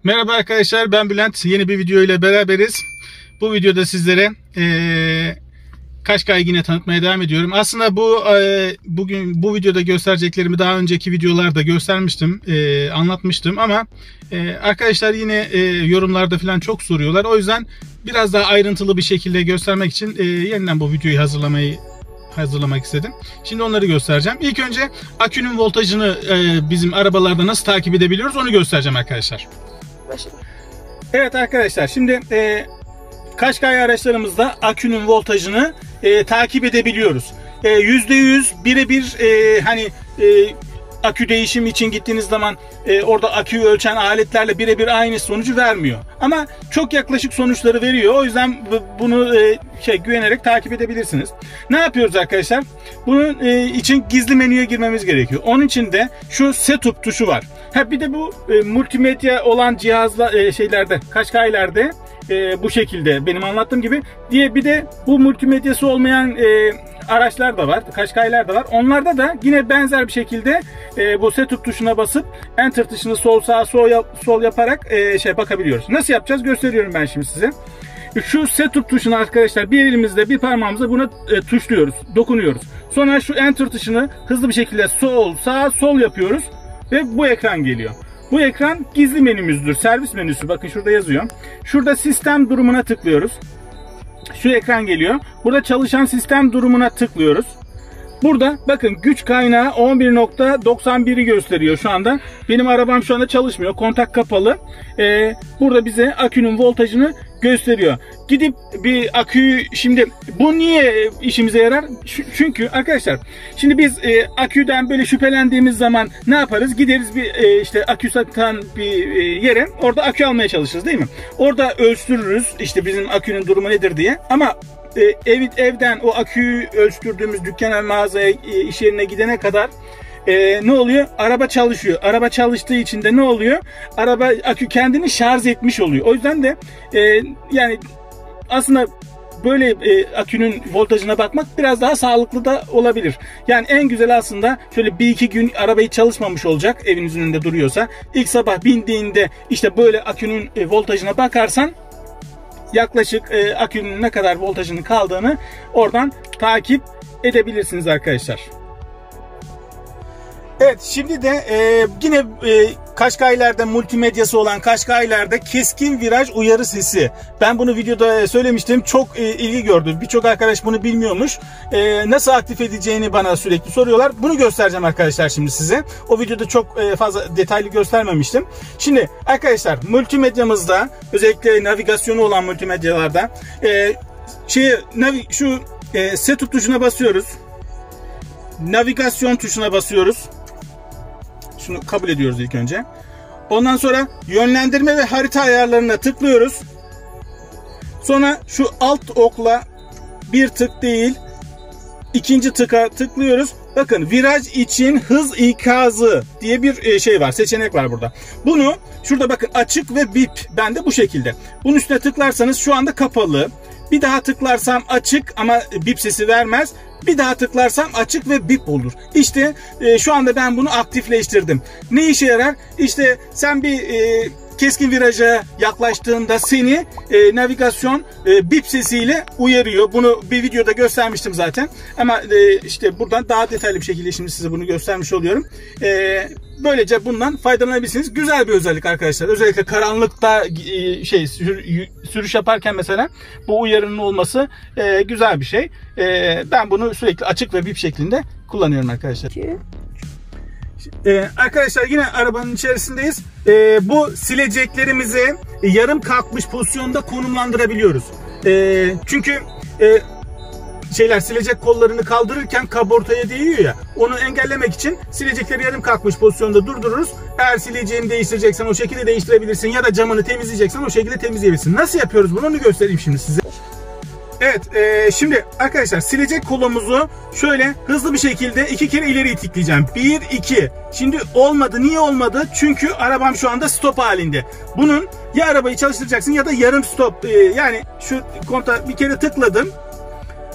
Merhaba arkadaşlar, ben Bülent. Yeni bir video ile beraberiz. Bu videoda sizlere Qashqai'yi yine tanıtmaya devam ediyorum. Aslında bugün bu videoda göstereceklerimi daha önceki videolarda göstermiştim, anlatmıştım ama arkadaşlar yine yorumlarda falan çok soruyorlar. O yüzden biraz daha ayrıntılı bir şekilde göstermek için yeniden bu videoyu hazırlamak istedim. Şimdi onları göstereceğim. İlk önce akünün voltajını bizim arabalarda nasıl takip edebiliyoruz onu göstereceğim arkadaşlar. Evet arkadaşlar, şimdi Qashqai araçlarımızda akünün voltajını takip edebiliyoruz. %100 birebir akü değişimi için gittiğiniz zaman orada aküyü ölçen aletlerle birebir aynı sonucu vermiyor. Ama çok yaklaşık sonuçları veriyor. O yüzden bunu güvenerek takip edebilirsiniz. Ne yapıyoruz arkadaşlar? Bunun için gizli menüye girmemiz gerekiyor. Onun için de şu setup tuşu var. Bir de bu multimedya olan cihazla Qashqai'lerde bu şekilde benim anlattığım gibi bir de bu multimedyası olmayan araçlar da var, Qashqai'ler de var. Onlarda da yine benzer bir şekilde bu setup tuşuna basıp enter tuşunu sol sağ sol yaparak bakabiliyoruz. Nasıl yapacağız gösteriyorum ben şimdi size. Şu setup tuşuna arkadaşlar bir elimizle bir parmağımızla buna tuşluyoruz, dokunuyoruz. Sonra şu enter tuşunu hızlı bir şekilde sol sağ sol yapıyoruz ve bu ekran geliyor. Bu ekran gizli menümüzdür. Servis menüsü. Bakın şurada yazıyor. Şurada sistem durumuna tıklıyoruz. Şu ekran geliyor. Burada çalışan sistem durumuna tıklıyoruz. Burada bakın güç kaynağı 11.91'i gösteriyor şu anda. Benim arabam şu anda çalışmıyor. Kontak kapalı. Burada bize akünün voltajını gösteriyor. Gidip bir aküyü, şimdi bu niye işimize yarar? Çünkü arkadaşlar şimdi biz aküden böyle şüphelendiğimiz zaman ne yaparız? Gideriz bir akü satan bir yere, orada akü almaya çalışırız değil mi? Orada ölçtürürüz işte bizim akünün durumu nedir diye. Ama evden o aküyü ölçtürdüğümüz dükkana, mağazaya, iş yerine gidene kadar ne oluyor? Araba çalışıyor. Araba çalıştığı için de ne oluyor? Akü kendini şarj etmiş oluyor. O yüzden de yani aslında böyle akünün voltajına bakmak biraz daha sağlıklı da olabilir. Yani en güzel aslında şöyle 1-2 gün arabayı çalışmamış olacak, evinizin önünde duruyorsa. İlk sabah bindiğinde işte böyle akünün voltajına bakarsan yaklaşık akünün ne kadar voltajının kaldığını oradan takip edebilirsiniz arkadaşlar. Evet, şimdi de yine Qashqai'lerde multimedyası olan Qashqai'lerde keskin viraj uyarı sesi. Ben bunu videoda söylemiştim. Çok ilgi gördü. Birçok arkadaş bunu bilmiyormuş. Nasıl aktif edeceğini bana sürekli soruyorlar. Bunu göstereceğim arkadaşlar şimdi size. O videoda çok fazla detaylı göstermemiştim. Şimdi arkadaşlar multimedyamızda, özellikle navigasyonu olan multimedyalarda şu setup tuşuna basıyoruz. Navigasyon tuşuna basıyoruz. Şunu kabul ediyoruz ilk önce. Ondan sonra yönlendirme ve harita ayarlarına tıklıyoruz. Sonra şu alt okla bir tık değil, ikinci tıka tıklıyoruz. Bakın viraj için hız ikazı diye bir seçenek var burada. Bunu şurada bakın açık ve bip. Ben de bu şekilde. Bunun üstüne tıklarsanız şu anda kapalı. Bir daha tıklarsam açık ama bip sesi vermez. Bir daha tıklarsam açık ve bip olur. İşte şu anda ben bunu aktifleştirdim. Ne işe yarar? İşte sen bir keskin viraja yaklaştığında seni navigasyon bip sesiyle uyarıyor. Bunu bir videoda göstermiştim zaten. Ama işte buradan daha detaylı bir şekilde şimdi size bunu göstermiş oluyorum. Böylece bundan faydalanabilirsiniz. Güzel bir özellik arkadaşlar. Özellikle karanlıkta sürüş yaparken mesela bu uyarının olması güzel bir şey. Ben bunu sürekli açık ve bip şeklinde kullanıyorum arkadaşlar. Arkadaşlar yine arabanın içerisindeyiz. Bu sileceklerimizi yarım kalkmış pozisyonda konumlandırabiliyoruz. Çünkü silecek kollarını kaldırırken kaportaya değiyor ya, onu engellemek için silecekleri yarım kalkmış pozisyonda durdururuz. Eğer sileceğini değiştireceksen o şekilde değiştirebilirsin ya da camını temizleyeceksen o şekilde temizleyebilirsin. Nasıl yapıyoruz bunu, onu göstereyim şimdi size. Evet, şimdi arkadaşlar silecek kolumuzu şöyle hızlı bir şekilde 2 kere ileri itikleyeceğim. 1, 2. Şimdi olmadı. Niye olmadı? Çünkü arabam şu anda stop halinde. Bunun ya arabayı çalıştıracaksın ya da yarım stop. Yani şu kontağı bir kere tıkladım.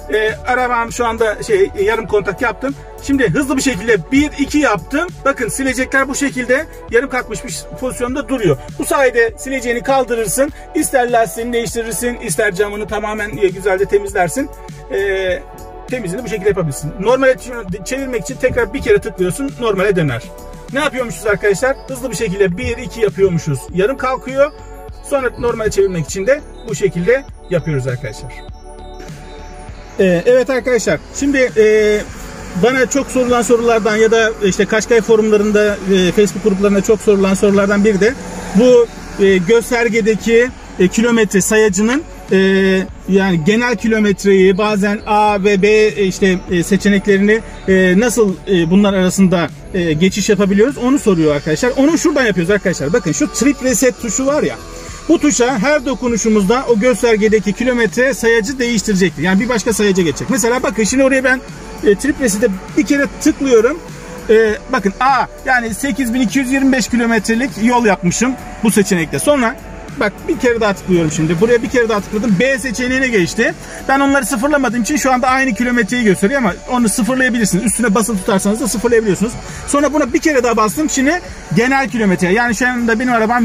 Arabam şu anda yarım kontak yaptım. Şimdi hızlı bir şekilde 1-2 yaptım. Bakın silecekler bu şekilde yarım kalkmış bir pozisyonda duruyor. Bu sayede sileceğini kaldırırsın. İster lastiğini değiştirirsin, ister camını tamamen güzelce temizlersin. Temizliğini bu şekilde yapabilirsin. Normale çevirmek için tekrar bir kere tıklıyorsun, normale döner. Ne yapıyormuşuz arkadaşlar? Hızlı bir şekilde 1-2 yapıyormuşuz. Yarım kalkıyor. Sonra normale çevirmek için de bu şekilde yapıyoruz arkadaşlar. Evet arkadaşlar. Şimdi bana çok sorulan sorulardan ya da işte Kaşkay forumlarında, Facebook gruplarında çok sorulan sorulardan biri de bu göstergedeki kilometre sayacının yani genel kilometreyi, bazen A ve B seçeneklerini nasıl bunlar arasında geçiş yapabiliyoruz onu soruyor arkadaşlar. Onu şuradan yapıyoruz arkadaşlar. Bakın şu trip reset tuşu var ya. Bu tuşa her dokunuşumuzda o göstergedeki kilometre sayacı değiştirecektir. Yani bir başka sayaca geçecek. Mesela bakın şimdi oraya ben trip reset'e bir kere tıklıyorum. Bakın A yani 8225 kilometrelik yol yapmışım bu seçenekte. Sonra bak bir kere daha tıklıyorum şimdi. Buraya bir kere daha tıkladım. B seçeneğine geçti. Ben onları sıfırlamadığım için şu anda aynı kilometreyi gösteriyor ama onu sıfırlayabilirsiniz. Üstüne basılı tutarsanız da sıfırlayabiliyorsunuz. Sonra buna bir kere daha bastım. Şimdi genel kilometre. Yani şu anda benim arabam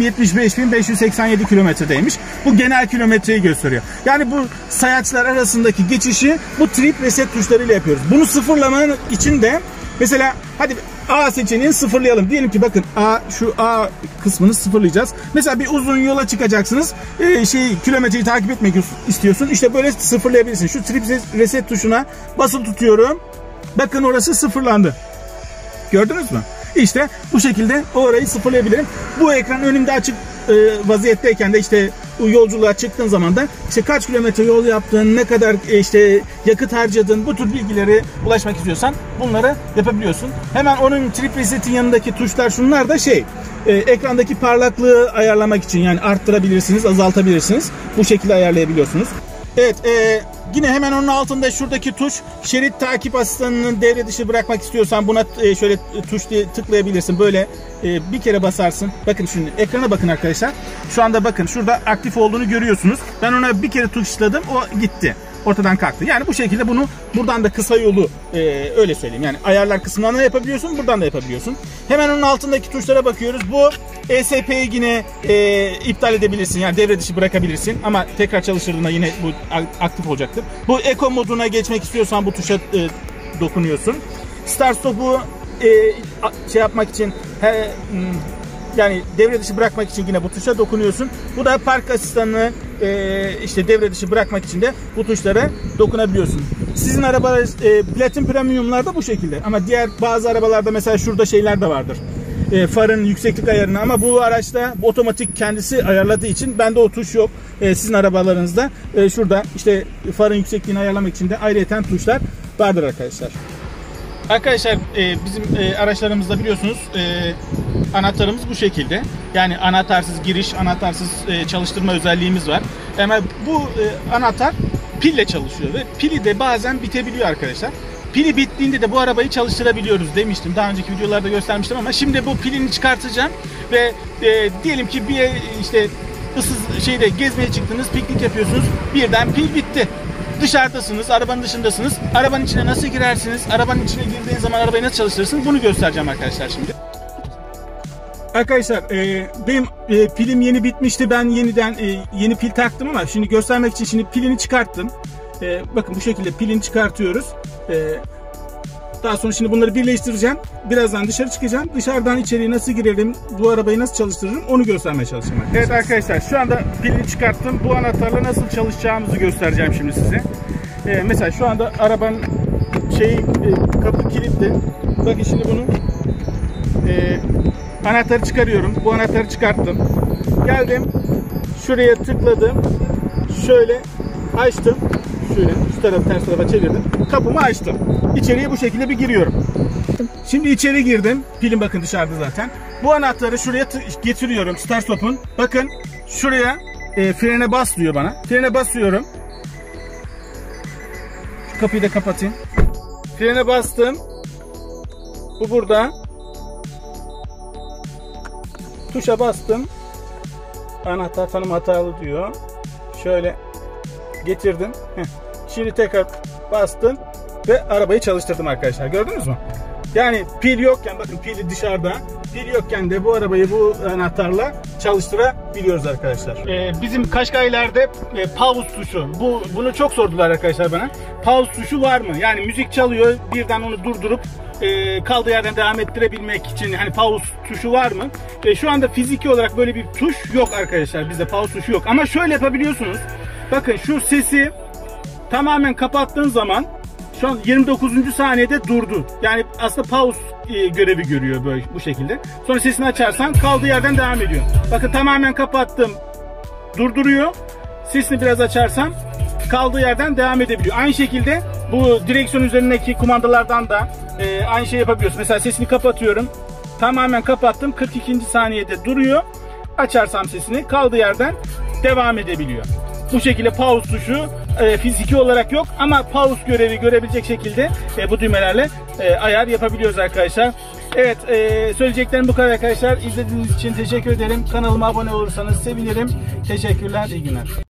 75.587 kilometredeymiş. Bu genel kilometreyi gösteriyor. Yani bu sayaçlar arasındaki geçişi bu trip reset tuşlarıyla yapıyoruz. Bunu sıfırlamanın için de mesela hadi A seçeneğini sıfırlayalım. Diyelim ki bakın şu A kısmını sıfırlayacağız. Mesela bir uzun yola çıkacaksınız. Kilometreyi takip etmek istiyorsun. İşte böyle sıfırlayabilirsin. Şu trip reset tuşuna basılı tutuyorum. Bakın orası sıfırlandı. Gördünüz mü? İşte bu şekilde orayı sıfırlayabilirim. Bu ekran önümde açık vaziyetteyken de işte yolculuğa çıktığın zaman da işte kaç kilometre yol yaptın, ne kadar yakıt harcadın, bu tür bilgilere ulaşmak istiyorsan bunları yapabiliyorsun. Hemen onun trip reset'in yanındaki tuşlar şunlar da ekrandaki parlaklığı ayarlamak için, yani arttırabilirsiniz, azaltabilirsiniz. Bu şekilde ayarlayabiliyorsunuz. Evet, yine hemen onun altında şuradaki tuş, şerit takip asistanını devre dışı bırakmak istiyorsan buna şöyle tuş diye tıklayabilirsin. Böyle bir kere basarsın. Bakın şimdi ekrana bakın arkadaşlar. Şu anda bakın şurada aktif olduğunu görüyorsunuz. Ben ona bir kere tuşladım, o gitti. Ortadan kalktı. Yani bu şekilde bunu buradan da kısa yolu öyle söyleyeyim. Yani ayarlar kısmından da yapabiliyorsun, buradan da yapabiliyorsun. Hemen onun altındaki tuşlara bakıyoruz. Bu ESP'yi yine iptal edebilirsin. Yani devre dışı bırakabilirsin. Ama tekrar çalıştırdığında yine bu aktif olacaktır. Bu Eco moduna geçmek istiyorsan bu tuşa dokunuyorsun. Start stop'u yapmak için yani devre dışı bırakmak için yine bu tuşa dokunuyorsun. Bu da park asistanını devre dışı bırakmak için de bu tuşlara dokunabiliyorsun. Sizin arabalar Platin Premium'larda bu şekilde. Ama diğer bazı arabalarda mesela şurada şeyler de vardır. Farın yükseklik ayarını, ama bu araçta otomatik kendisi ayarladığı için bende o tuş yok. Sizin arabalarınızda şurada farın yüksekliğini ayarlamak için de ayrıyeten tuşlar vardır arkadaşlar. Arkadaşlar bizim araçlarımızda biliyorsunuz anahtarımız bu şekilde. Yani anahtarsız giriş, anahtarsız çalıştırma özelliğimiz var. Ama bu anahtar pille çalışıyor ve pili de bazen bitebiliyor arkadaşlar. Pili bittiğinde de bu arabayı çalıştırabiliyoruz demiştim. Daha önceki videolarda göstermiştim ama şimdi bu pilini çıkartacağım ve diyelim ki bir ıssız gezmeye çıktınız, piknik yapıyorsunuz. Birden pil bitti. Dışarıdasınız, arabanın dışındasınız. Arabanın içine nasıl girersiniz? Arabanın içine girdiğiniz zaman arabayı nasıl çalıştırırsınız? Bunu göstereceğim arkadaşlar şimdi. Arkadaşlar benim pilim yeni bitmişti. Ben yeniden yeni pil taktım ama şimdi göstermek için şimdi pilini çıkarttım. Bakın bu şekilde pilini çıkartıyoruz. Daha sonra şimdi bunları birleştireceğim. Birazdan dışarı çıkacağım. Dışarıdan içeriye nasıl girerim, bu arabayı nasıl çalıştırırım onu göstermeye çalışacağım. Evet arkadaşlar, şu anda pilini çıkarttım. Bu anahtarla nasıl çalışacağımızı göstereceğim şimdi size. Mesela şu anda arabanın kapı kilitli. Bakın şimdi bunu anahtarı çıkarıyorum. Bu anahtarı çıkarttım. Geldim. Şuraya tıkladım. Şöyle açtım. Şöyle şu tarafı ters tarafa çevirdim. Kapımı açtım. İçeriye bu şekilde bir giriyorum. Şimdi içeri girdim. Pilim bakın dışarıda zaten. Bu anahtarı şuraya getiriyorum. Start stop'un. Bakın şuraya frene bas diyor bana. Frene basıyorum. Şu kapıyı da kapatayım. Frene bastım. Bu burada. Tuşa bastım. Anahtar tanım hatalı diyor. Şöyle getirdim. Şimdi tekrar bastım ve arabayı çalıştırdım arkadaşlar. Gördünüz mü? Yani pil yokken, bakın pili dışarıda. Pil yokken de bu arabayı bu anahtarla çalıştırabiliyoruz arkadaşlar. Bizim Qashqai'lerde pause tuşu. Bunu çok sordular arkadaşlar bana. Pause tuşu var mı? Yani müzik çalıyor, birden onu durdurup kaldığı yerden devam ettirebilmek için hani pause tuşu var mı? Şu anda fiziki olarak böyle bir tuş yok arkadaşlar. Bizde pause tuşu yok. Ama şöyle yapabiliyorsunuz. Bakın şu sesi tamamen kapattığın zaman şu an 29. saniyede durdu. Yani aslında pause görevi görüyor böyle bu şekilde. Sonra sesini açarsan kaldığı yerden devam ediyor. Bakın tamamen kapattım. Durduruyor. Sesini biraz açarsam kaldığı yerden devam edebiliyor. Aynı şekilde bu direksiyon üzerindeki kumandalardan da aynı şey yapabiliyorsun. Mesela sesini kapatıyorum. Tamamen kapattım. 42. saniyede duruyor. Açarsam sesini kaldığı yerden devam edebiliyor. Bu şekilde pause tuşu fiziki olarak yok ama pause görevi görebilecek şekilde bu düğmelerle ayar yapabiliyoruz arkadaşlar. Evet, söyleyeceklerim bu kadar arkadaşlar. İzlediğiniz için teşekkür ederim. Kanalıma abone olursanız sevinirim. Teşekkürler, iyi günler.